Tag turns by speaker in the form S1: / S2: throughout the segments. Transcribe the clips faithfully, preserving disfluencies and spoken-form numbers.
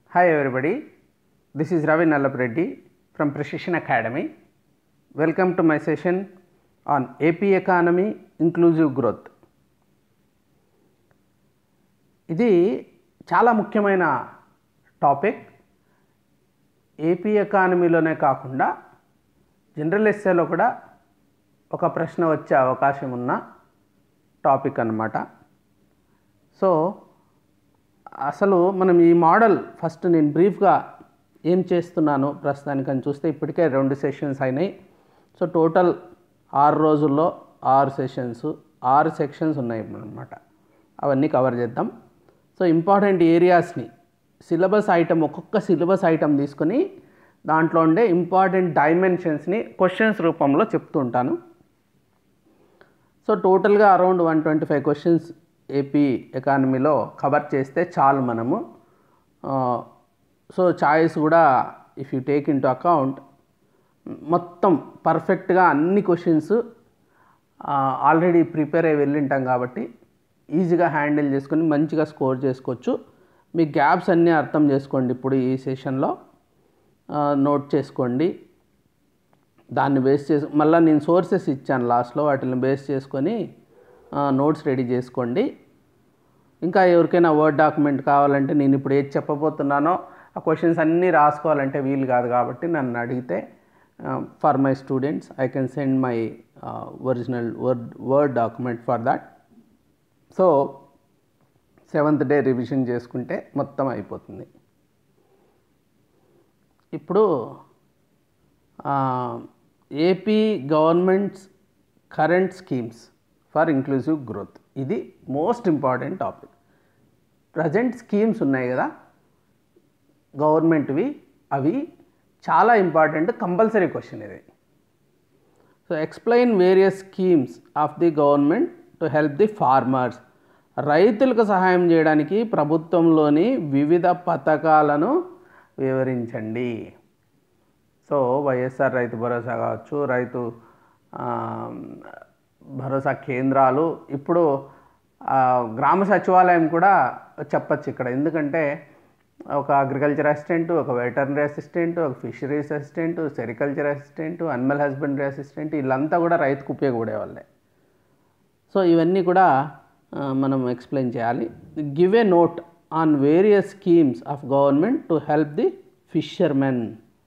S1: Hi everybody, this is Ravi Nallapreddy from Precision Academy. Welcome to my session on A P Economy Inclusive Growth. ఇది చాలా ముఖ్యమైన topic. AP ఎకానమీలోనే కాకుండా general ఎస్సేలో కూడా ఒక ప్రశ్న వచ్చే అవకాశం ఉన్న టాపిక్ అన్నమాట. సో అసలు మనం ఈ మోడల్ ఫస్ట్ నేను బ్రీఫ్గా ఏం చేస్తున్నాను ప్రస్తుతానికి అని చూస్తే ఇప్పటికే రెండు సెషన్స్ అయినాయి. సో టోటల్ ఆరు రోజుల్లో ఆరు సెషన్స్ ఆరు సెక్షన్స్ ఉన్నాయి అన్నమాట. అవన్నీ కవర్ చేద్దాం. సో ఇంపార్టెంట్ ఏరియాస్ని సిలబస్ ఐటమ్ ఒక్కొక్క సిలబస్ ఐటమ్ తీసుకొని దాంట్లో ఉండే ఇంపార్టెంట్ డైమెన్షన్స్ని క్వశ్చన్స్ రూపంలో చెప్తూ ఉంటాను. సో టోటల్గా around one twenty five questions AP ఎకానమీలో కవర్ చేస్తే చాలు మనము. సో చాయిస్ కూడా if you take into account మొత్తం పర్ఫెక్ట్గా అన్ని క్వశ్చన్స్ ఆల్రెడీ ప్రిపేర్ అయ్యి వెళ్ళింటాం కాబట్టి ఈజీగా హ్యాండిల్ చేసుకొని మంచిగా స్కోర్ చేసుకోవచ్చు. మీ గ్యాప్స్ అన్నీ అర్థం చేసుకోండి. ఇప్పుడు ఈ సెషన్లో నోట్ చేసుకోండి. దాన్ని బేస్ చేసి మళ్ళీ నేను సోర్సెస్ ఇచ్చాను లాస్ట్లో, వాటిని బేస్ చేసుకొని నోట్స్ రెడీ చేసుకోండి. ఇంకా ఎవరికైనా వర్డ్ డాక్యుమెంట్ కావాలంటే నేను ఇప్పుడు ఏది చెప్పబోతున్నానో ఆ క్వశ్చన్స్ అన్నీ రాసుకోవాలంటే వీలు కాదు కాబట్టి నన్ను అడిగితే for my students I can send my original word word document for that. So seventh day revision చేసుకుంటే మొత్తం అయిపోతుంది. ఇప్పుడు AP governments current schemes for inclusive growth, ఇది most important topic. Present schemes ఉన్నాయి కదా గవర్నమెంట్వి, అవి చాలా ఇంపార్టెంట్, కంపల్సరీ క్వశ్చన్ ఇది. So explain various schemes of the government to help the farmers. రైతులకు సహాయం చేయడానికి ప్రభుత్వంలోని వివిధ పథకాలను వివరించండి. సో వైఎస్ఆర్ రైతు భరోసా కావచ్చు, రైతు భరోసా కేంద్రాలు, ఇప్పుడు గ్రామ సచివాలయం కూడా చెప్పచ్చు ఇక్కడ. ఎందుకంటే ఒక అగ్రికల్చర్ అసిస్టెంట్, ఒక వెటర్నరీ అసిస్టెంట్, ఒక fisheries assistant, sericulture assistant, animal husbandry assistant, వీళ్ళంతా కూడా రైతుకు ఉపయోగపడే వాళ్ళే. సో ఇవన్నీ కూడా మనం ఎక్స్ప్లెయిన్ చేయాలి. Give a note on various schemes of government to help the fishermen.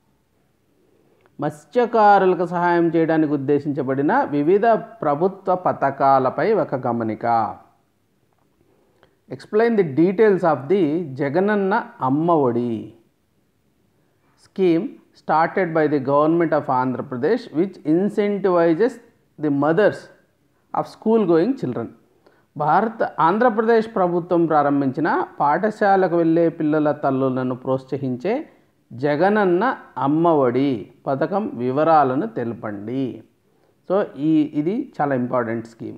S1: మత్స్యకారులకు సహాయం చేయడానికి ఉద్దేశించబడిన వివిధ ప్రభుత్వ పథకాలపై ఒక గమనిక. Explain the details of the Jagananna Amma Vodi scheme started by the government of Andhra Pradesh which incentivises the mothers of school going children. భారత ఆంధ్రప్రదేశ్ ప్రభుత్వం ప్రారంభించిన పాఠశాలకు వెళ్ళే పిల్లల తల్లులను ప్రోత్సహించే జగనన్న అమ్మఒడి పథకం వివరాలను తెలపండి. సో ఈ ఇది చాలా ఇంపార్టెంట్ స్కీమ్.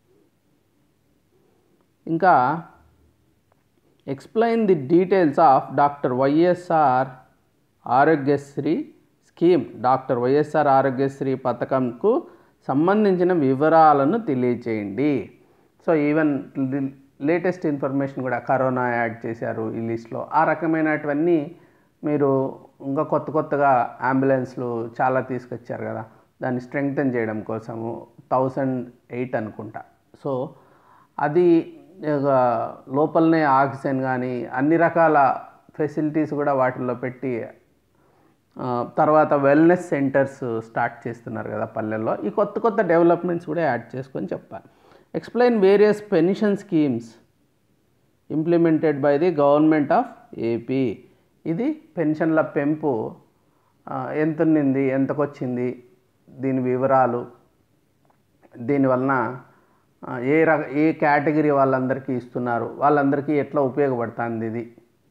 S1: ఇంకా explain the details of doctor YSR Aarogyasri scheme. Doctor YSR Aarogyasri పథకంకు సంబంధించిన వివరాలను తెలియచేయండి. సో ఈవెన్ లేటెస్ట్ ఇన్ఫర్మేషన్ కూడా కరోనా యాడ్ చేశారు ఈ లిస్ట్లో. ఆ రకమైనటువన్నీ మీరు ఇంకా కొత్త కొత్తగా అంబులెన్స్లు చాలా తీసుకొచ్చారు కదా, దాన్ని స్ట్రెంగ్తన్ చేయడం కోసము థౌజండ్ ఎయిట్ అనుకుంటా. సో అది లోపలనే ఆక్సిజన్ కానీ అన్ని రకాల ఫెసిలిటీస్ కూడా వాటిల్లో పెట్టి తర్వాత వెల్నెస్ సెంటర్స్ స్టార్ట్ చేస్తున్నారు కదా పల్లెల్లో. ఈ కొత్త కొత్త డెవలప్మెంట్స్ కూడా యాడ్ చేసుకొని చెప్పాలి. Explain various pension schemes implemented by the government of AP. ఇది పెన్షన్ల పెంపు ఎంత ఉన్నింది, ఎంతకొచ్చింది, దీని వివరాలు, దీనివలన ఏ రక ఏ కేటగిరీ వాళ్ళందరికీ ఇస్తున్నారు, వాళ్ళందరికీ ఎట్లా ఉపయోగపడుతుంది ఇది.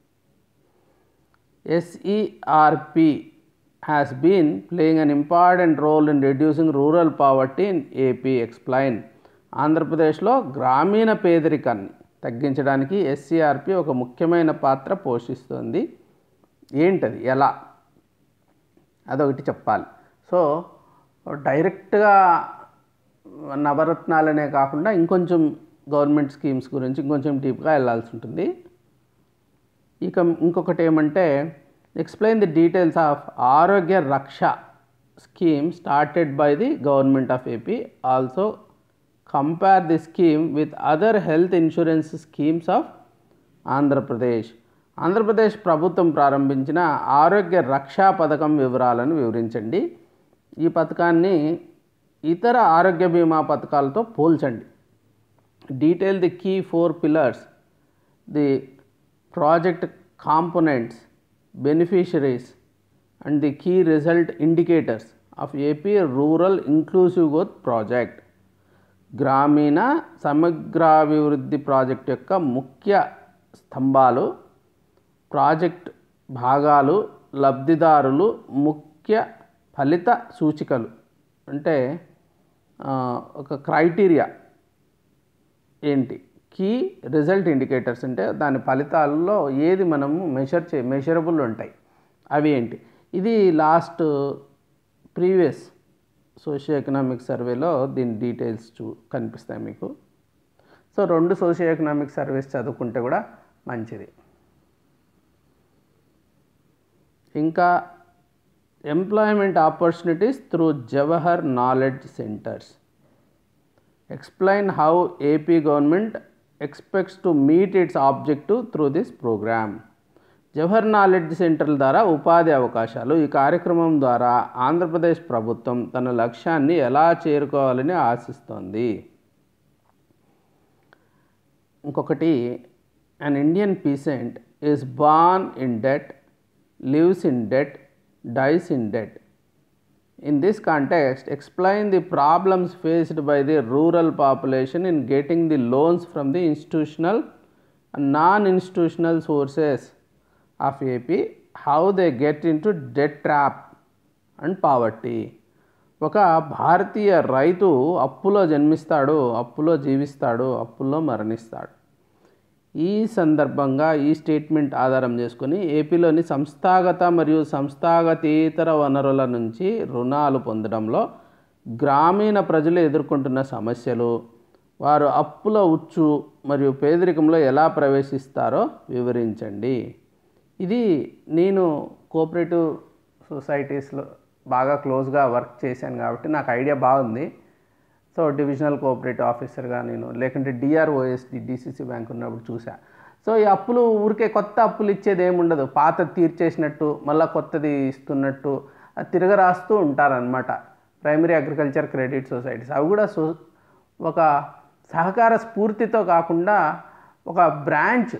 S1: SERP has been playing an important role in reducing rural poverty in AP. Explain. ఆంధ్రప్రదేశ్లో గ్రామీణ పేదరికాన్ని తగ్గించడానికి ఎస్ఈఆర్పి ఒక ముఖ్యమైన పాత్ర పోషిస్తుంది. ఏంటది, ఎలా, అదొకటి చెప్పాలి. సో డైరెక్ట్గా నవరత్నాలనే కాకుండా ఇంకొంచెం గవర్నమెంట్ స్కీమ్స్ గురించి ఇంకొంచెం డీప్గా వెళ్ళాల్సి ఉంటుంది. ఇక ఇంకొకటి ఏమంటే explain the details of Arogya Raksha scheme started by the government of AP. Also compare the scheme with other health insurance schemes of Andhra Pradesh. Andhra Pradesh ప్రభుత్వం ప్రారంభించిన ఆరోగ్య రక్షా పథకం వివరాలను వివరించండి. ఈ పథకాన్ని ఇతర ఆరోగ్య బీమా పథకాలతో పోల్చండి. Detail the key four pillars, the project components, beneficiaries and the key result indicators of AP rural inclusive growth project. గ్రామీణ సమగ్రాభివృద్ధి ప్రాజెక్ట్ యొక్క ముఖ్య స్తంభాలు, ప్రాజెక్ట్ భాగాలు, లబ్ధిదారులు, ముఖ్య ఫలిత సూచికలు అంటే ఒక క్రైటీరియా ఏంటి, కీ రిజల్ట్ ఇండికేటర్స్ అంటే దాని ఫలితాల్లో ఏది మనము మెషర్ చే మెషరబుల్ ఉంటాయి అవి ఏంటి. ఇది లాస్ట్ ప్రీవియస్ సోషియో ఎకనామిక్ సర్వేలో దీని డీటెయిల్స్ చూ కనిపిస్తాయి మీకు. సో రెండు సోషియో ఎకనామిక్ సర్వేస్ చదువుకుంటే కూడా మంచిది. ఇంకా employment opportunities through Jawahar knowledge centres. Explain how AP government expects to meet its objective through this programme. Jawahar knowledge సెంటర్ల ద్వారా ఉపాధి అవకాశాలు. ఈ కార్యక్రమం ద్వారా ఆంధ్రప్రదేశ్ ప్రభుత్వం తన లక్ష్యాన్ని ఎలా చేరుకోవాలని ఆశిస్తోంది. ఇంకొకటి, an Indian peasant is born in debt, lives in debt, dies in debt. In this context, explain the problems faced by the rural population in getting the loans from the institutional and non-institutional sources of A P, how they get into debt trap and poverty. ఒక భారతీయ రైతు అప్పులో జన్మిస్తాడు, అప్పులో జీవిస్తాడు, అప్పుల్లో మరణిస్తాడు. ఈ సందర్భంగా ఈ స్టేట్మెంట్ ఆధారం చేసుకొని ఏపీలోని సంస్థాగత మరియు సంస్థాగతేతర వనరుల నుంచి రుణాలు పొందడంలో గ్రామీణ ప్రజలు ఎదుర్కొంటున్న సమస్యలు, వారు అప్పుల ఉచ్చు మరియు పేదరికంలో ఎలా ప్రవేశిస్తారో వివరించండి. ఇది నేను కోఆపరేటివ్ సొసైటీస్లో బాగా క్లోజ్గా వర్క్ చేశాను కాబట్టి నాకు ఐడియా బాగుంది. సో డివిజనల్ కోఆపరేటివ్ ఆఫీసర్గా నేను, లేకుంటే డిఆర్ఓఎస్డి డిసిసి బ్యాంక్ ఉన్నప్పుడు చూసా. సో ఈ అప్పులు ఊరికే కొత్త అప్పులు ఇచ్చేది ఏముండదు, పాత తీర్చేసినట్టు మళ్ళీ కొత్తది ఇస్తున్నట్టు అది తిరగరాస్తూ ఉంటారనమాట ప్రైమరీ అగ్రికల్చర్ క్రెడిట్ సొసైటీస్. అవి కూడా సో ఒక సహకార స్ఫూర్తితో కాకుండా ఒక బ్రాంచ్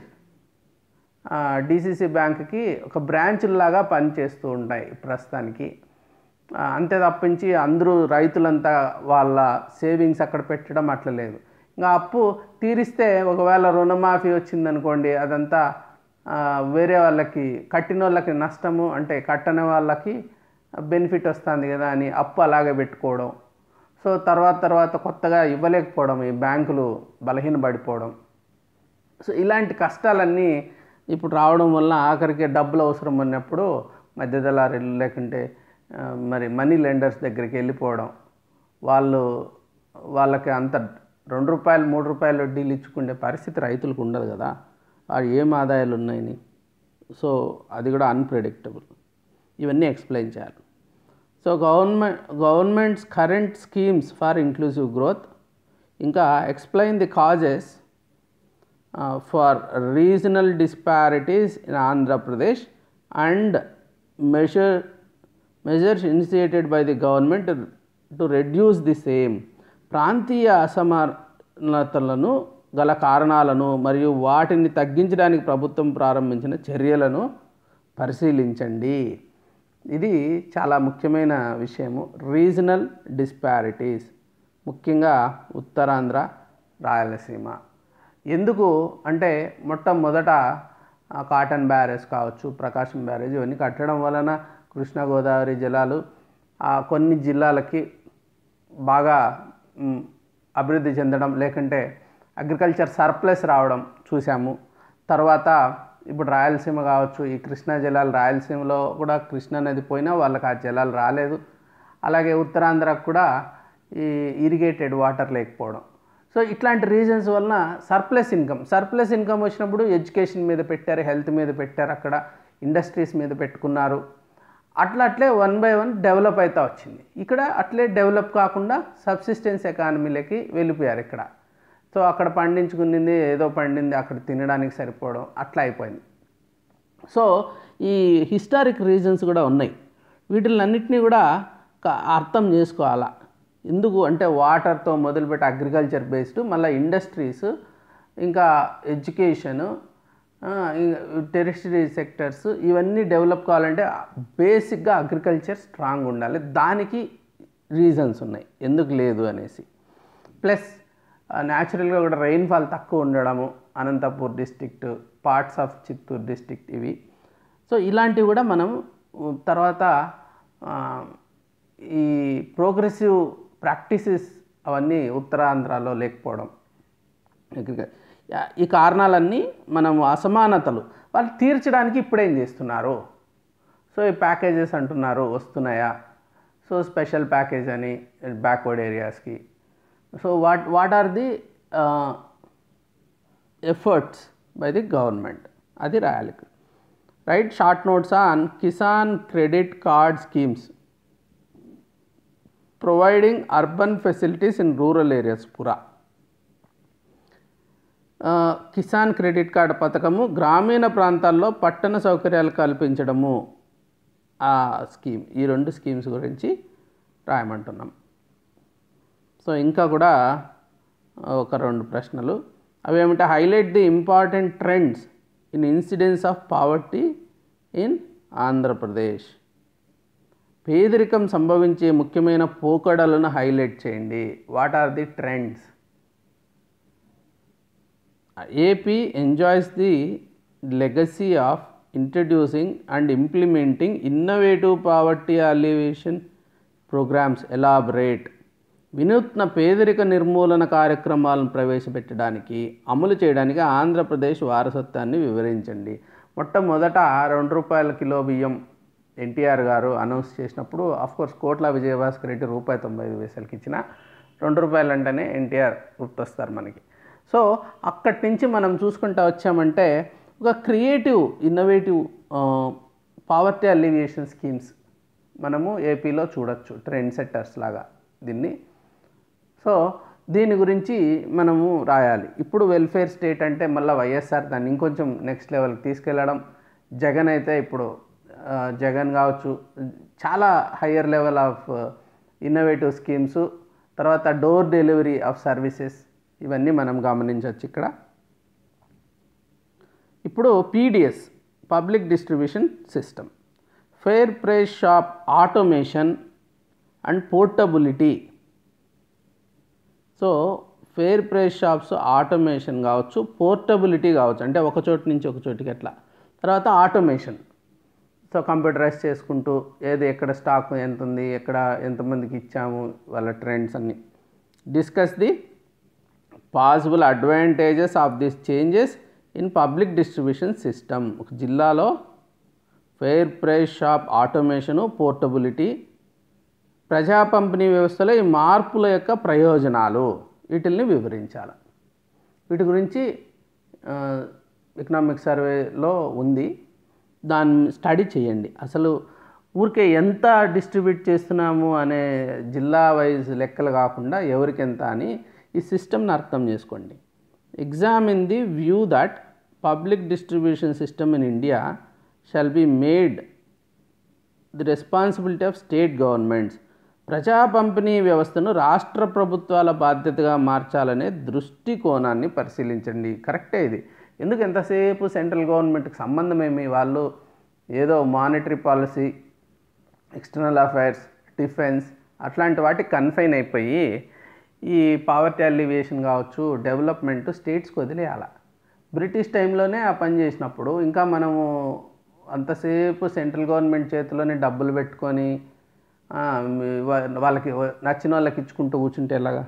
S1: డిసిసి బ్యాంక్కి ఒక బ్రాంచ్ లాగా పనిచేస్తూ ఉంటాయి ప్రస్తుతానికి. అంతే తప్పించి అందరూ రైతులంతా వాళ్ళ సేవింగ్స్ అక్కడ పెట్టడం అట్లా లేదు. ఇంకా అప్పు తీరిస్తే ఒకవేళ రుణమాఫీ వచ్చిందనుకోండి, అదంతా వేరే వాళ్ళకి, కట్టిన వాళ్ళకి నష్టము, అంటే కట్టని వాళ్ళకి బెనిఫిట్ వస్తుంది కదా అని అప్పు అలాగే పెట్టుకోవడం. సో తర్వాత తర్వాత కొత్తగా ఇవ్వలేకపోవడం, ఈ బ్యాంకులు బలహీనపడిపోవడం. సో ఇలాంటి కష్టాలన్నీ ఇప్పుడు రావడం వల్ల ఆఖరికి డబ్బులు అవసరం ఉన్నప్పుడు మధ్యదళారీలు లేకుంటే మరి మనీ లెండర్స్ దగ్గరికి వెళ్ళిపోవడం, వాళ్ళు వాళ్ళకి అంత రెండు రూపాయలు మూడు రూపాయలు వడ్డీలు ఇచ్చుకునే పరిస్థితి రైతులకు ఉండదు కదా, అది ఏం ఆదాయాలు ఉన్నాయని. సో అది కూడా అన్ప్రెడిక్టబుల్. ఇవన్నీ ఎక్స్ప్లెయిన్ చేయాలి. So government governments current schemes for inclusive growth. ఇంకా explain the causes for regional disparities in Andhra Pradesh and measure measures initiated by the government to reduce the same. ప్రాంతీయ అసమానతలను గల కారణాలను మరియు వాటిని తగ్గించడానికి ప్రభుత్వం ప్రారంభించిన చర్యలను పరిశీలించండి. ఇది చాలా ముఖ్యమైన విషయము. రీజనల్ డిస్పారిటీస్, ముఖ్యంగా ఉత్తరాంధ్ర, రాయలసీమ. ఎందుకు అంటే మొట్టమొదట కాటన్ బ్యారేజ్ కావచ్చు, ప్రకాశం బ్యారేజ్, ఇవన్నీ కట్టడం వలన కృష్ణా గోదావరి జలాలు కొన్ని జిల్లాలకి బాగా అభివృద్ధి చెందడం, లేకుంటే అగ్రికల్చర్ సర్ప్లస్ రావడం చూసాము. తర్వాత ఇప్పుడు రాయలసీమ కావచ్చు, ఈ కృష్ణా జలాలు రాయలసీమలో కూడా కృష్ణా నది పోయినా వాళ్ళకి ఆ జలాలు రాలేదు. అలాగే ఉత్తరాంధ్రకు కూడా ఈ ఇరిగేటెడ్ వాటర్ లేకపోవడం. సో ఇట్లాంటి రీజన్స్ వలన సర్ప్లస్ ఇన్కమ్ సర్ప్లస్ ఇన్కమ్ వచ్చినప్పుడు ఎడ్యుకేషన్ మీద పెట్టారు, హెల్త్ మీద పెట్టారు, అక్కడ ఇండస్ట్రీస్ మీద పెట్టుకున్నారు. అట్లా అట్లే వన్ బై వన్ డెవలప్ అవుతూ వచ్చింది. ఇక్కడ అట్లే డెవలప్ కాకుండా సబ్సిస్టెన్స్ ఎకానమీలకి వెళ్ళిపోయారు ఇక్కడ. సో అక్కడ పండించుకునింది ఏదో పండింది అక్కడ తినడానికి సరిపోవడం అట్లా అయిపోయింది. సో ఈ హిస్టారిక్ రీజన్స్ కూడా ఉన్నాయి. వీటిలన్నింటినీ కూడా అర్థం చేసుకోవాలా. ఎందుకు అంటే వాటర్తో మొదలుపెట్టి అగ్రికల్చర్ బేస్డ్, మళ్ళీ ఇండస్ట్రీస్, ఇంకా ఎడ్యుకేషను, టెరిటరీ సెక్టర్స్ ఇవన్నీ డెవలప్ కావాలంటే బేసిక్గా అగ్రికల్చర్ స్ట్రాంగ్ ఉండాలి. దానికి రీజన్స్ ఉన్నాయి ఎందుకు లేదు అనేసి. ప్లస్ న్యాచురల్గా కూడా రెయిన్ఫాల్ తక్కువ ఉండడము, Anantapur district, parts of Chittoor district ఇవి. సో ఇలాంటివి కూడా మనం తర్వాత ఈ ప్రోగ్రెసివ్ ప్రాక్టీసెస్ అవన్నీ ఉత్తరాంధ్రలో లేకపోవడం, ఈ కారణాలన్నీ మనం అసమానతలు వాళ్ళు తీర్చడానికి ఇప్పుడేం చేస్తున్నారు. సో ఈ ప్యాకేజెస్ అంటున్నారు వస్తున్నాయా, సో స్పెషల్ ప్యాకేజ్ అని బ్యాక్వర్డ్ ఏరియాస్కి. So what what are the efforts by the government అది రాయాలి. Write short notes on Kisan credit card schemes providing urban facilities in rural areas. PURA Kisan credit card పథకము గ్రామీణ ప్రాంతాల్లో పట్టణ సౌకర్యాలు కల్పించడము ఆ స్కీమ్. ఈ రెండు స్కీమ్స్ గురించి రాయమంటున్నాం. సో ఇంకా కూడా ఒక రెండు ప్రశ్నలు అవి ఏమిటంటే highlight the important trends in incidence of poverty in Andhra Pradesh. పేదరికం సంభవించే ముఖ్యమైన పోకడలను హైలైట్ చేయండి. What are the trends? AP enjoys the legacy of introducing and implementing innovative poverty alleviation programmes. Elaborate. వినూత్న పేదరిక నిర్మూలన కార్యక్రమాలను ప్రవేశపెట్టడానికి అమలు చేయడానికి ఆంధ్రప్రదేశ్ వారసత్వాన్ని వివరించండి. మొట్టమొదట రెండు రూపాయల కిలో బియ్యం ఎన్టీఆర్ గారు అనౌన్స్ చేసినప్పుడు ఆఫ్కోర్స్ కోట్ల విజయభాస్కర్ రెడ్డి రూపాయి తొంభై ఐదు పైసలకి ఇచ్చిన రెండు రూపాయలు అంటేనే ఎన్టీఆర్ గుర్తొస్తారు మనకి. సో అక్కడి నుంచి మనం చూసుకుంటూ వచ్చామంటే ఒక creative innovative poverty alleviation schemes మనము ఏపీలో చూడొచ్చు, ట్రెండ్ సెట్టర్స్ లాగా దీన్ని. సో దీని గురించి మనము రాయాలి. ఇప్పుడు వెల్ఫేర్ స్టేట్ అంటే మళ్ళీ వైఎస్ఆర్ దాన్ని ఇంకొంచెం నెక్స్ట్ లెవెల్కి తీసుకెళ్ళడం. జగన్ అయితే ఇప్పుడు జగన్ కావచ్చు చాలా higher level of innovative schemes, తర్వాత డోర్ డెలివరీ ఆఫ్ సర్వీసెస్ ఇవన్నీ మనం గమనించవచ్చు ఇక్కడ. ఇప్పుడు PDS public distribution system, fair price shop automation and portability. So fair price shops automation కావచ్చు, పోర్టబిలిటీ కావచ్చు, అంటే ఒక చోటు నుంచి ఒక చోటుకి ఎట్లా. తర్వాత ఆటోమేషన్, సో కంప్యూటరైజ్ చేసుకుంటూ ఏది ఎక్కడ స్టాక్ ఎంత ఉంది, ఎక్కడ ఎంతమందికి ఇచ్చాము, వాళ్ళ ట్రెండ్స్ అన్నీ. Discuss the possible advantages of this changes in public distribution system. ఒక జిల్లాలో fair price shop automation, portability, ప్రజా పంపిణీ వ్యవస్థలో ఈ మార్పుల యొక్క ప్రయోజనాలు వీటిల్ని వివరించాలి. వీటి గురించి ఎకనామిక్ సర్వేలో ఉంది, దాన్ని స్టడీ చేయండి. అసలు ఊరికే ఎంత డిస్ట్రిబ్యూట్ చేస్తున్నాము అనే జిల్లా వైజ్ లెక్కలు కాకుండా ఎవరికి ఎంత అని ఈ సిస్టమ్ని అర్థం చేసుకోండి. Examine the view that public distribution system in India shall be made the responsibility of state governments. ప్రజా పంపిణీ వ్యవస్థను రాష్ట్ర ప్రభుత్వాల బాధ్యతగా మార్చాలనే దృష్టికోణాన్ని పరిశీలించండి. కరెక్టే ఇది. ఎందుకు ఎంతసేపు సెంట్రల్ గవర్నమెంట్కి సంబంధం ఏమి, వాళ్ళు ఏదో monetary policy, external affairs, defence అట్లాంటి వాటికి కన్ఫైన్ అయిపోయి ఈ పావర్టీ అలివియేషన్ కావచ్చు, డెవలప్మెంట్ స్టేట్స్కి వదిలేయాల. బ్రిటిష్ టైంలోనే ఆ పని చేసినప్పుడు ఇంకా మనము అంతసేపు సెంట్రల్ గవర్నమెంట్ చేతిలోనే డబ్బులు పెట్టుకొని వాళ్ళకి నచ్చిన వాళ్ళకి ఇచ్చుకుంటూ కూర్చుంటే ఎలాగా.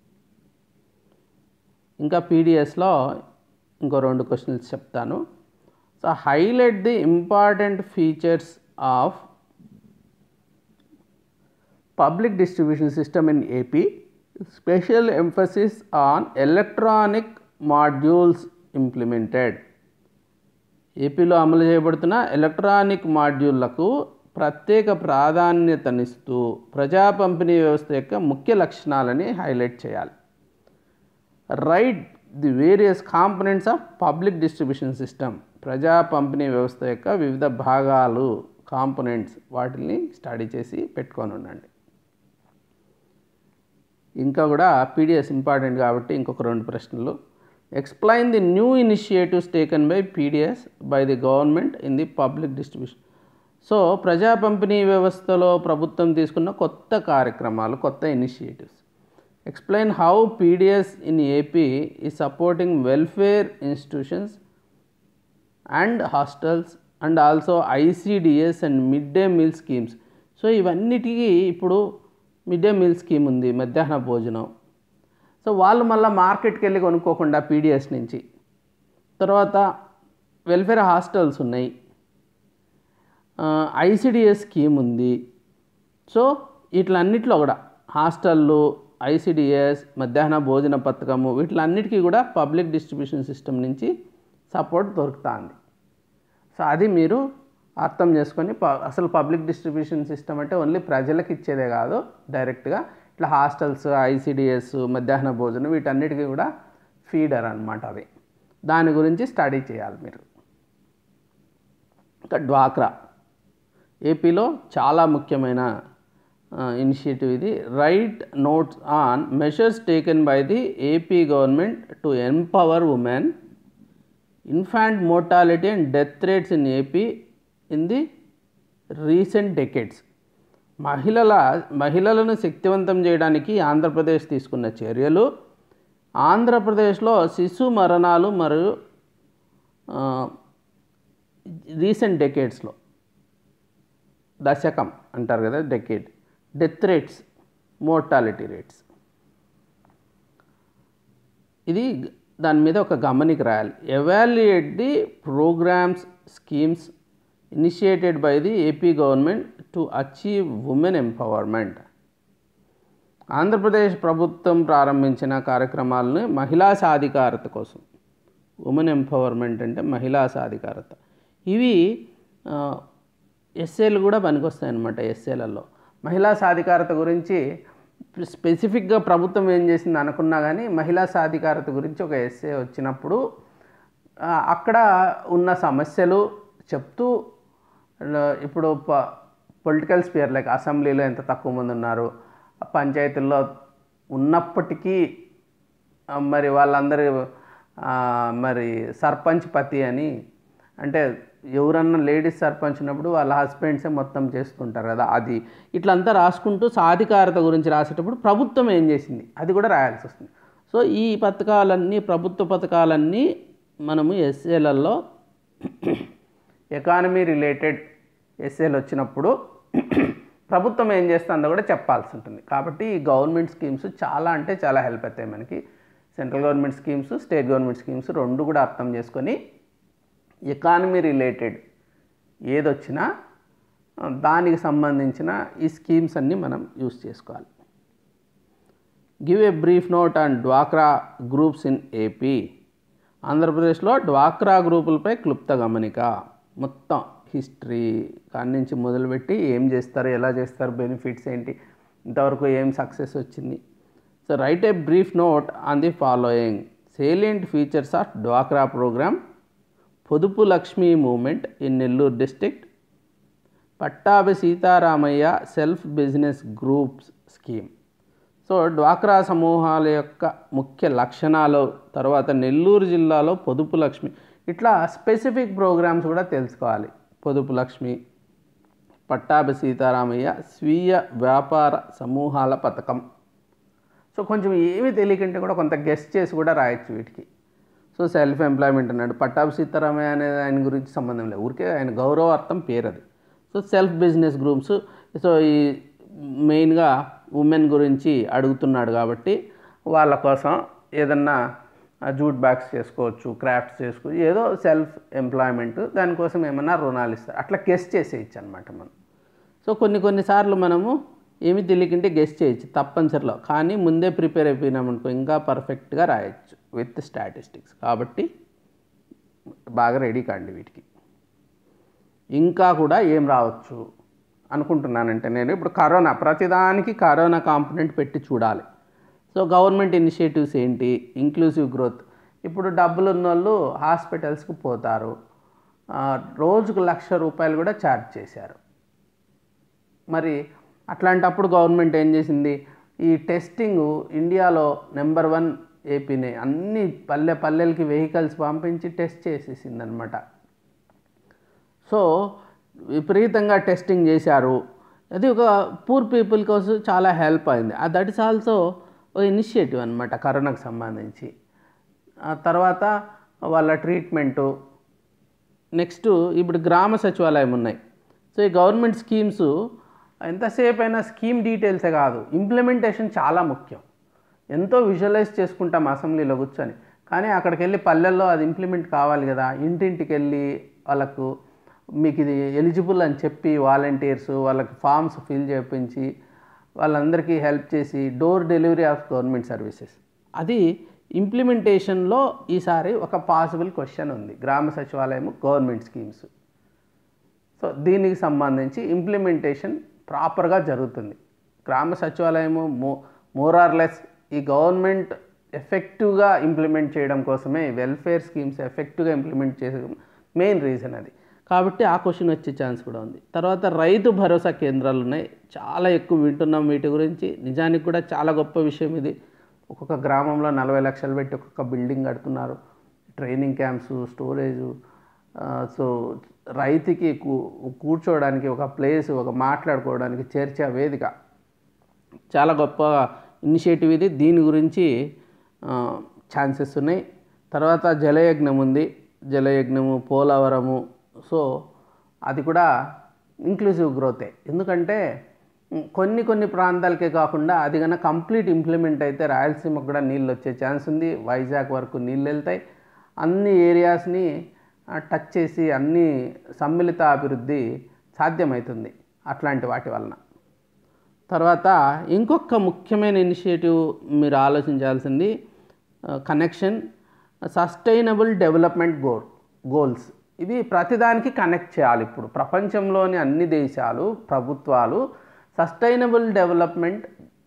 S1: ఇంకా పీడిఎస్లో ఇంకో రెండు క్వశ్చన్స్ చెప్తాను. So highlight the important features of public distribution system in AP special emphasis on electronic modules implemented. ఏపీలో అమలు చేయబడుతున్న ఎలక్ట్రానిక్ మాడ్యూళ్లకు ప్రత్యేక ప్రాధాన్యతనిస్తూ ప్రజా పంపిణీ వ్యవస్థ యొక్క ముఖ్య లక్షణాలని హైలైట్ చేయాలి. Write the various components of public distribution system. ప్రజా పంపిణీ వ్యవస్థ యొక్క వివిధ భాగాలు, కాంపనెంట్స్, వాటిని స్టడీ చేసి పెట్టుకొని ఉండండి. ఇంకా కూడా పీడిఎస్ ఇంపార్టెంట్ కాబట్టి ఇంకొక రెండు ప్రశ్నలు. Explain the new initiatives taken by PDS by the government in the public distribution. So ప్రజా పంపిణీ వ్యవస్థలో ప్రభుత్వం తీసుకున్న కొత్త కార్యక్రమాలు, కొత్త initiatives. Explain how PDS in AP is supporting welfare institutions and hostels and also ICDS and mid day meal schemes. So ఇవన్నిటికీ ఇప్పుడు మిడ్ డే మీల్ స్కీమ్ ఉంది, మధ్యాహ్న భోజనం. సో వాళ్ళు మళ్ళీ మార్కెట్కి వెళ్ళి కొనుక్కోకుండా పీడిఎస్ నుంచి. తర్వాత వెల్ఫేర్ హాస్టల్స్ ఉన్నాయి, ఐసిడిఎస్ స్కీమ్ ఉంది. సో వీటిలన్నిటిలో కూడా హాస్టళ్ళు, ఐసిడిఎస్, మధ్యాహ్న భోజన పథకము, వీటిలన్నిటికీ కూడా పబ్లిక్ డిస్ట్రిబ్యూషన్ సిస్టమ్ నుంచి సపోర్ట్ దొరుకుతుంది. సో అది మీరు అర్థం చేసుకొని, అసలు పబ్లిక్ డిస్ట్రిబ్యూషన్ సిస్టమ్ అంటే ఓన్లీ ప్రజలకు ఇచ్చేదే కాదు, డైరెక్ట్గా ఇట్లా హాస్టల్స్, ఐసిడిఎస్, మధ్యాహ్న భోజనం, వీటన్నిటికీ కూడా ఫీడర్ అన్నమాట అది. దాని గురించి స్టడీ చేయాలి మీరు. ఇంకా డ్వాక్రా ఏపీలో చాలా ముఖ్యమైన ఇనిషియేటివ్ ఇది. Write notes on measures taken by the AP government to empower women, infant mortality and death rates in AP in the recent decades. మహిళల మహిళలను శక్తివంతం చేయడానికి ఆంధ్రప్రదేశ్ తీసుకున్న చర్యలు, ఆంధ్రప్రదేశ్లో శిశు మరణాలు మరియు రీసెంట్ డెకేడ్స్లో, దశకం అంటారు కదా, decade, death rates, mortality rates, ఇది దాని మీద ఒక గమనిక రాయాలి. Evaluate the programmes, schemes initiated by the AP government to achieve women empowerment. Andhra Pradesh ప్రభుత్వం ప్రారంభించిన కార్యక్రమాలను మహిళా సాధికారత కోసం. ఉమెన్ ఎంపవర్మెంట్ అంటే మహిళా సాధికారత. ఇవి ఎస్ఏలు కూడా పనికొస్తాయి అన్నమాట. ఎస్ఏలలో మహిళా సాధికారత గురించి స్పెసిఫిక్గా ప్రభుత్వం ఏం చేసింది అనుకున్నా కానీ, మహిళా సాధికారత గురించి ఒక ఎస్ఏ వచ్చినప్పుడు అక్కడ ఉన్న సమస్యలు చెప్తూ, ఇప్పుడు ప పొలిటికల్ స్పియర్ లైక్ అసెంబ్లీలో ఎంత తక్కువ మంది ఉన్నారు, పంచాయతీల్లో ఉన్నప్పటికీ మరి వాళ్ళందరూ మరి సర్పంచ్ పతి అని, అంటే ఎవరన్నా లేడీస్ సర్పంచ్ ఉన్నప్పుడు వాళ్ళ హస్బెండ్సే మొత్తం చేస్తుంటారు కదా, అది ఇట్లంతా రాసుకుంటూ సాధికారత గురించి రాసేటప్పుడు ప్రభుత్వం ఏం చేసింది అది కూడా రాయాల్సి వస్తుంది. సో ఈ పథకాలన్నీ, ప్రభుత్వ పథకాలన్నీ మనము ఎస్ఏలలో ఎకానమీ రిలేటెడ్ ఎస్ఏలు వచ్చినప్పుడు ప్రభుత్వం ఏం చేస్తుందో కూడా చెప్పాల్సి ఉంటుంది. కాబట్టి ఈ గవర్నమెంట్ స్కీమ్స్ చాలా అంటే చాలా హెల్ప్ అవుతాయి మనకి. Central government schemes, state government schemes రెండు కూడా అర్థం చేసుకొని ఎకానమీ రిలేటెడ్ ఏదొచ్చినా దానికి సంబంధించిన ఈ స్కీమ్స్ అన్నీ మనం యూస్ చేసుకోవాలి. Give a brief note on డ్వాక్రా గ్రూప్స్ ఇన్ ఏపీ. ఆంధ్రప్రదేశ్లో డ్వాక్రా గ్రూపులపై క్లుప్త గమనిక. మొత్తం హిస్టరీ కాడి నుంచి మొదలుపెట్టి ఏం చేస్తారు, ఎలా చేస్తారు, బెనిఫిట్స్ ఏంటి, ఇంతవరకు ఏం సక్సెస్ వచ్చింది. So write a brief note on the following salient features of డ్వాక్రా ప్రోగ్రామ్, పొదుపు Lakshmi movement in Nellore district, Pattabhi Sitaramayya self business groups scheme. So డ్వాక్రా సమూహాల యొక్క ముఖ్య లక్షణాలు, తర్వాత నెల్లూరు జిల్లాలో పొదుపు లక్ష్మి, ఇట్లా స్పెసిఫిక్ ప్రోగ్రామ్స్ కూడా తెలుసుకోవాలి. పొదుపు లక్ష్మి, పట్టాభి సీతారామయ్య స్వీయ వ్యాపార సమూహాల పథకం. సో కొంచెం ఏమీ తెలియకంటే కూడా కొంత గెస్ట్ చేసి కూడా రాయొచ్చు వీటికి. సో సెల్ఫ్ ఎంప్లాయ్మెంట్ అన్నాడు, పట్టాభి సీతారామయ్య అనేది ఆయన గురించి సంబంధం లేదు, ఊరికే ఆయన గౌరవార్థం పేరు అది. So self business groups, so ఈ మెయిన్గా ఉమెన్ గురించి అడుగుతున్నాడు కాబట్టి వాళ్ళ కోసం ఏదన్నా జూట్ బ్యాగ్స్ చేసుకోవచ్చు, క్రాఫ్ట్స్ చేసుకోవచ్చు, ఏదో సెల్ఫ్ ఎంప్లాయ్మెంట్, దానికోసం ఏమన్నా రుణాలు ఇస్తారు, అట్లా గెస్ చేసేయచ్చు అనమాట మనం. సో కొన్ని కొన్నిసార్లు మనము ఏమి తెలియకుంటే గెస్ట్ చేయొచ్చు తప్పనిసరిలో, కానీ ముందే ప్రిపేర్ అయిపోయినామనుకో ఇంకా పర్ఫెక్ట్గా రాయొచ్చు విత్ స్టాటిస్టిక్స్. కాబట్టి బాగా రెడీ కాండి వీటికి. ఇంకా కూడా ఏం రావచ్చు అనుకుంటున్నానంటే నేను ఇప్పుడు కరోనా, ప్రతిదానికి కరోనా కాంపోనెంట్ పెట్టి చూడాలి. సో గవర్నమెంట్ ఇనిషియేటివ్స్ ఏంటి, ఇంక్లూసివ్ గ్రోత్. ఇప్పుడు డబ్బులు ఉన్న వాళ్ళు హాస్పిటల్స్కి పోతారు, రోజుకు లక్ష రూపాయలు కూడా ఛార్జ్ చేశారు. మరి అట్లాంటప్పుడు గవర్నమెంట్ ఏం చేసింది, ఈ టెస్టింగ్ ఇండియాలో నెంబర్ వన్ ఏపీనే, అన్ని పల్లె పల్లెలకి వెహికల్స్ పంపించి టెస్ట్ చేసేసింది అనమాట. సో విపరీతంగా టెస్టింగ్ చేశారు. అది ఒక పూర్ పీపుల్ కోసం చాలా హెల్ప్ అయింది. దట్ ఈస్ ఆల్సో ఒక ఇనిషియేటివ్ అనమాట కరోనాకు సంబంధించి. తర్వాత వాళ్ళ ట్రీట్మెంటు. నెక్స్ట్ ఇప్పుడు గ్రామ సచివాలయం ఉన్నాయి. సో ఈ గవర్నమెంట్ స్కీమ్స్ ఎంతసేపు అయినా స్కీమ్ డీటెయిల్సే కాదు, ఇంప్లిమెంటేషన్ చాలా ముఖ్యం. ఎంతో విజువలైజ్ చేసుకుంటాం అసెంబ్లీలో కూర్చొని, కానీ అక్కడికి వెళ్ళి పల్లెల్లో అది ఇంప్లిమెంట్ కావాలి కదా. ఇంటింటికి వెళ్ళి వాళ్ళకు మీకు ఇది ఎలిజిబుల్ అని చెప్పి వాలంటీర్స్ వాళ్ళకి ఫామ్స్ ఫిల్ చేయించి వాళ్ళందరికీ హెల్ప్ చేసి door delivery of government services, అది ఇంప్లిమెంటేషన్లో ఈసారి ఒక పాసిబుల్ క్వశ్చన్ ఉంది. గ్రామ సచివాలయం గవర్నమెంట్ స్కీమ్స్. సో దీనికి సంబంధించి ఇంప్లిమెంటేషన్ ప్రాపర్గా జరుగుతుంది. గ్రామ సచివాలయము మో మోరార్లెస్ ఈ గవర్నమెంట్ ఎఫెక్టివ్గా ఇంప్లిమెంట్ చేయడం కోసమే, వెల్ఫేర్ స్కీమ్స్ ఎఫెక్టివ్గా ఇంప్లిమెంట్ చేసే మెయిన్ రీజన్ అది. కాబట్టి ఆ క్వశ్చన్ వచ్చే ఛాన్స్ కూడా ఉంది. తర్వాత రైతు భరోసా కేంద్రాలు ఉన్నాయి, చాలా ఎక్కువ వింటున్నాం వీటి గురించి. నిజానికి కూడా చాలా గొప్ప విషయం ఇది. ఒక్కొక్క గ్రామంలో నలభై లక్షలు పెట్టి ఒక్కొక్క బిల్డింగ్ కడుతున్నారు, ట్రైనింగ్ క్యాంప్స్, స్టోరేజు. సో రైతుకి కూ కూర్చోవడానికి ఒక ప్లేస్, ఒక మాట్లాడుకోవడానికి చర్చా వేదిక, చాలా గొప్ప ఇనిషియేటివ్ ఇది. దీని గురించి ఛాన్సెస్ ఉన్నాయి. తర్వాత జలయజ్ఞం ఉంది, జలయజ్ఞము, పోలవరము. సో అది కూడా ఇంక్లూసివ్ గ్రోతే. ఎందుకంటే కొన్ని కొన్ని ప్రాంతాలకే కాకుండా అది కన్నా కంప్లీట్ ఇంప్లిమెంట్ అయితే రాయలసీమకు కూడా నీళ్ళు వచ్చే ఛాన్స్ ఉంది. వైజాగ్ వరకు నీళ్ళు వెళ్తాయి. అన్ని ఏరియాస్ని టచ్ చేసి అన్ని సమ్మిళిత అభివృద్ధి సాధ్యమవుతుంది అట్లాంటి వాటి వలన. తర్వాత ఇంకొక ముఖ్యమైన ఇనిషియేటివ్ మీరు ఆలోచించాల్సింది connection sustainable development goal goals ఇవి ప్రతిదానికి కనెక్ట్ చేయాలి. ఇప్పుడు ప్రపంచంలోని అన్ని దేశాలు ప్రభుత్వాలు సస్టైనబుల్ డెవలప్మెంట్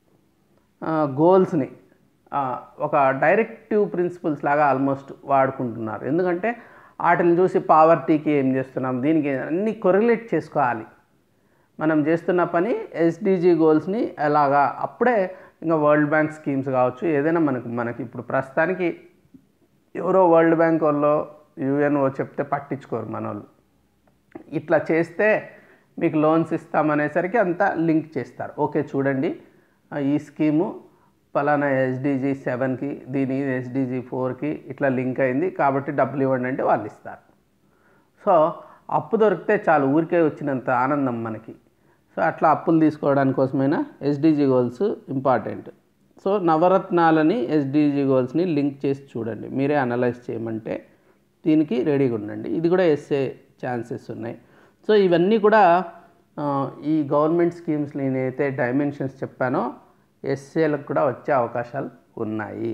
S1: గోల్స్ని ఒక డైరెక్టివ్ ప్రిన్సిపల్స్ లాగా ఆల్మోస్ట్ వాడుకుంటున్నారు. ఎందుకంటే వాటిని చూసి పావర్టీకి ఏం చేస్తున్నాం, దీనికి అన్ని కొరిలేట్ చేసుకోవాలి. మనం చేస్తున్న పని ఎస్డిజి గోల్స్ని ఎలాగా, అప్పుడే ఇంకా వరల్డ్ బ్యాంక్ స్కీమ్స్ కావచ్చు, ఏదైనా మనకు మనకి ఇప్పుడు ప్రస్తుతానికి ఎవరో వరల్డ్ బ్యాంక్ వాళ్ళు యుఎన్ఓ చెప్తే పట్టించుకోరు మన వాళ్ళు. ఇట్లా చేస్తే మీకు లోన్స్ ఇస్తామనేసరికి అంతా లింక్ చేస్తారు. ఓకే చూడండి ఈ స్కీము పలానా ఎస్డిజి సెవెన్కి, దీని ఎస్డిజి ఫోర్కి ఇట్లా లింక్ అయింది కాబట్టి డబ్బులు ఇవ్వండి అంటే వాళ్ళు ఇస్తారు. సో అప్పు దొరికితే చాలు, ఊరికే వచ్చినంత ఆనందం మనకి. సో అట్లా అప్పులు తీసుకోవడానికి కోసమైనా ఎస్డిజి గోల్స్ ఇంపార్టెంట్. సో నవరత్నాలని ఎస్డిజి గోల్స్ని లింక్ చేసి చూడండి, మీరే అనలైజ్ చేయమంటే దీనికి రెడీగా ఉండండి. ఇది కూడా ఎస్ఏ ఛాన్సెస్ ఉన్నాయి. సో ఇవన్నీ కూడా ఈ గవర్నమెంట్ స్కీమ్స్ నేనైతే డైమెన్షన్స్ చెప్పానో ఎస్ఏలకు కూడా వచ్చే అవకాశాలు ఉన్నాయి.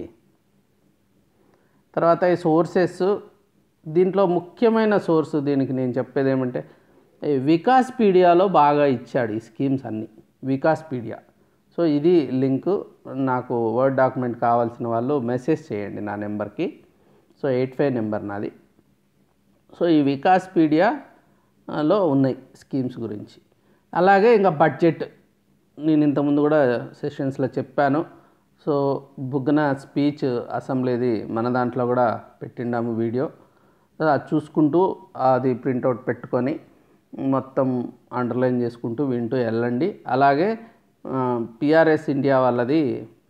S1: తర్వాత ఈ సోర్సెస్, దీంట్లో ముఖ్యమైన సోర్సు దీనికి నేను చెప్పేది ఏమంటే వికాస్పీడియాలో బాగా ఇచ్చాడు ఈ స్కీమ్స్ అన్నీ, వికాస్పీడియా. సో ఇది లింకు, నాకు వర్డ్ డాక్యుమెంట్ కావాల్సిన వాళ్ళు మెసేజ్ చేయండి నా నెంబర్కి. సో ఎయిట్ ఫైవ్ నెంబర్ నాది. సో ఈ వికాస్పీడియాలో ఉన్నాయి స్కీమ్స్ గురించి. అలాగే ఇంకా బడ్జెట్, నేను ఇంతకుముందు కూడా సెషన్స్లో చెప్పాను. సో బుగ్గన స్పీచ్ అసెంబ్లీది మన దాంట్లో కూడా పెట్టిండాము వీడియో, అది చూసుకుంటూ అది ప్రింటౌట్ పెట్టుకొని మొత్తం అండర్లైన్ చేసుకుంటూ వింటూ వెళ్ళండి. అలాగే పిఆర్ఎస్ ఇండియా వాళ్ళది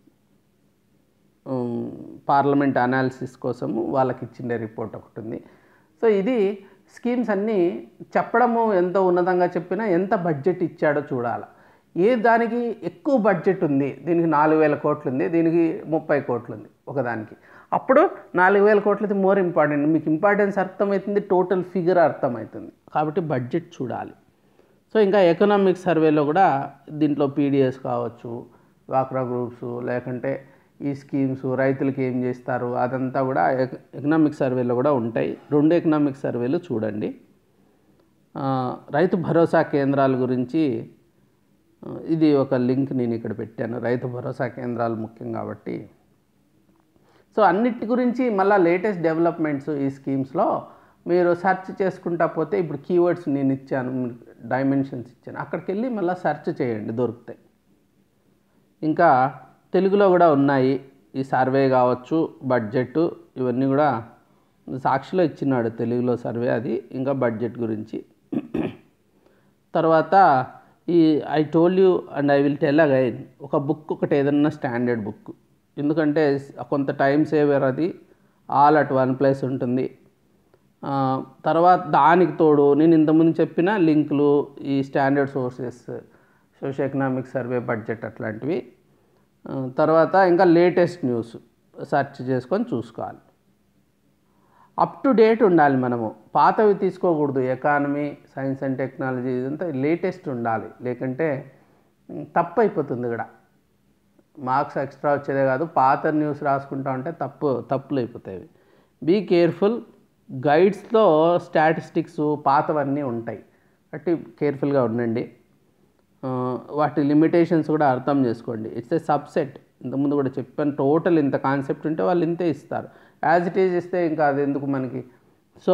S1: పార్లమెంట్ అనాలిసిస్ కోసము వాళ్ళకి ఇచ్చిండే రిపోర్ట్ ఒకటి ఉంది. సో ఇది స్కీమ్స్ అన్నీ చెప్పడము ఎంత ఉన్నతంగా చెప్పినా ఎంత బడ్జెట్ ఇచ్చాడో చూడాలి. ఏ దానికి ఎక్కువ బడ్జెట్ ఉంది, దీనికి నాలుగు వేల కోట్లు ఉంది, దీనికి ముప్పై కోట్లు ఉంది ఒకదానికి, అప్పుడు నాలుగు వేల కోట్లది మోర్ ఇంపార్టెంట్. మీకు ఇంపార్టెన్స్ అర్థమవుతుంది, టోటల్ ఫిగర్ అర్థమవుతుంది. కాబట్టి బడ్జెట్ చూడాలి. సో ఇంకా ఎకనామిక్ సర్వేలో కూడా దీంట్లో పీడిఎస్ కావచ్చు, డ్వాక్రా గ్రూప్స్, లేకుంటే ఈ స్కీమ్స్ రైతులకి ఏం చేస్తారు అదంతా కూడా ఎకనామిక్ సర్వేలో కూడా ఉంటాయి. రెండు ఎకనామిక్ సర్వేలు చూడండి. రైతు భరోసా కేంద్రాల గురించి ఇది ఒక లింక్ నేను ఇక్కడ పెట్టాను. రైతు భరోసా కేంద్రాలు ముఖ్యం కాబట్టి సో అన్నిటి గురించి మళ్ళీ లేటెస్ట్ డెవలప్మెంట్స్ ఈ స్కీమ్స్లో మీరు సెర్చ్ చేసుకుంటా పోతే ఇప్పుడు కీవర్డ్స్ నేను ఇచ్చాను, డైమెన్షన్స్ ఇచ్చాను, అక్కడికి వెళ్ళి మళ్ళీ సెర్చ్ చేయండి, దొరుకుతాయి. ఇంకా తెలుగులో కూడా ఉన్నాయి ఈ సర్వే కావచ్చు, బడ్జెట్, ఇవన్నీ కూడా సాక్షిలో ఇచ్చినాడు తెలుగులో సర్వే అది, ఇంకా బడ్జెట్ గురించి. తర్వాత ఈ I told you and I will tell again, ఒక బుక్ ఒకటి ఏదన్నా స్టాండర్డ్ బుక్, ఎందుకంటే కొంత టైం సేవర్, అది ఆల్ అట్ వన్ ప్లేస్ ఉంటుంది. తర్వాత దానికి తోడు నేను ఇంతకుముందు చెప్పిన లింకులు, ఈ standard sources, social economic survey, budget అట్లాంటివి. తర్వాత ఇంకా లేటెస్ట్ న్యూస్ సెర్చ్ చేసుకొని చూసుకోవాలి. అప్ టు డేట్ ఉండాలి మనము, పాతవి తీసుకోకూడదు. ఎకానమీ, సైన్స్ అండ్ టెక్నాలజీ ఇదంతా లేటెస్ట్ ఉండాలి, లేకుంటే తప్పు అయిపోతుంది. ఇక్కడ మార్క్స్ ఎక్స్ట్రా వచ్చేదే కాదు, పాత న్యూస్ రాసుకుంటా ఉంటే తప్పు తప్పులు అయిపోతాయి. Be careful. గైడ్స్లో స్టాటిస్టిక్స్ పాతవన్నీ ఉంటాయి కాబట్టి కేర్ఫుల్గా ఉండండి. వాటి లిమిటేషన్స్ కూడా అర్థం చేసుకోండి. ఇట్స్ ఏ సబ్సెట్, ఇంతకుముందు కూడా చెప్పాను. టోటల్ ఇంత కాన్సెప్ట్ ఉంటే వాళ్ళు ఇంతే ఇస్తారు, యాజ్ ఇట్ ఈజ్ ఇస్తే ఇంకా అది ఎందుకు మనకి. సో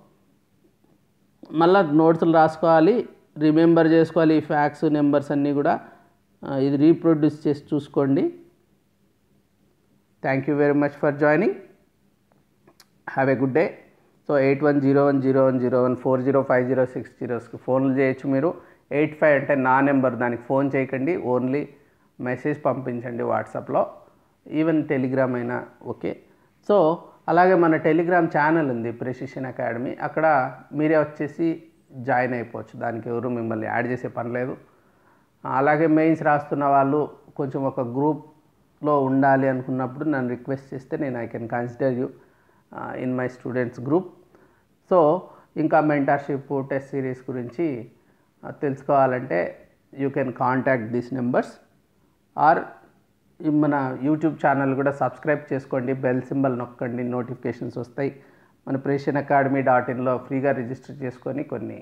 S1: మళ్ళీ నోట్స్లు రాసుకోవాలి, రిమెంబర్ చేసుకోవాలి. ఈ ఫ్యాక్ట్స్, నెంబర్స్ అన్నీ కూడా ఇది రీప్రొడ్యూస్ చేసి చూసుకోండి. Thank you very much for joining. Have a good day. So eight one zero one zero one zero one four zero five zero six జీరోస్కి ఫోన్లు చేయొచ్చు మీరు. ఎయిట్ ఫైవ్ అంటే నా నెంబర్, దానికి ఫోన్ చేయకండి, ఓన్లీ మెసేజ్ పంపించండి వాట్సాప్లో, ఈవెన్ టెలిగ్రామ్ అయినా ఓకే. సో అలాగే మన టెలిగ్రామ్ ఛానల్ ఉంది, ప్రెసిషన్ అకాడమీ, అక్కడ మీరే వచ్చేసి జాయిన్ అయిపోవచ్చు, దానికి ఎవరు మిమ్మల్ని యాడ్ చేసే పని లేదు. అలాగే మెయిన్స్ రాస్తున్న వాళ్ళు కొంచెం ఒక గ్రూప్లో ఉండాలి అనుకున్నప్పుడు నన్ను రిక్వెస్ట్ చేస్తే నేను I can consider you in my students group. So ఇంకా మెంటర్షిప్, టెస్ట్ సిరీస్ గురించి తెలుసుకోవాలంటే you can contact these numbers, or మన యూట్యూబ్ ఛానల్ కూడా సబ్స్క్రైబ్ చేసుకోండి, బెల్ సింబల్ నొక్కండి, నోటిఫికేషన్స్ వస్తాయి. మన ప్రెసిషన్ అకాడమీ డాట్ ఇన్లో ఫ్రీగా రిజిస్టర్ చేసుకొని కొన్ని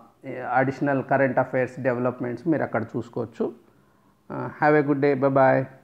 S1: అడిషనల్ కరెంట్ అఫైర్స్ డెవలప్మెంట్స్ మీరు అక్కడ చూసుకోవచ్చు. Have a good day, bye bye.